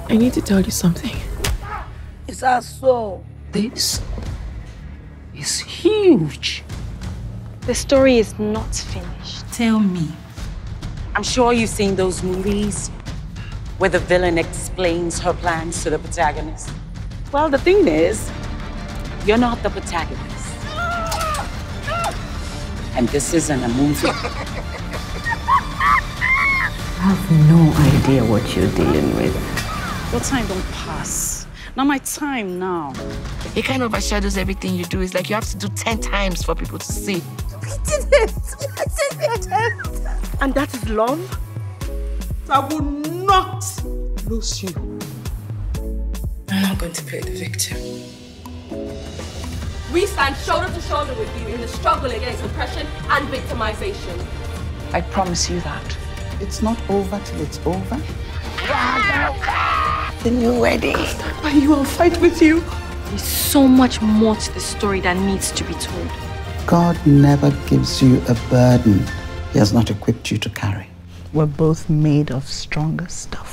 I need to tell you something. Is that so? This is huge. The story is not finished. Tell me. I'm sure you've seen those movies where the villain explains her plans to the protagonist. Well, the thing is, you're not the protagonist. And this isn't a movie. I have no idea what you're dealing with. Your time don't pass. Not my time now. It kind of overshadows everything you do. It's like you have to do 10 times for people to see. We did it! I did it! And that is love? I will not lose you. I'm not going to play the victim. We stand shoulder to shoulder with you in the struggle against oppression and victimization. I promise you that. It's not over till it's over. The new wedding. But you will fight with you. There's so much more to the story that needs to be told. God never gives you a burden He has not equipped you to carry. We're both made of stronger stuff.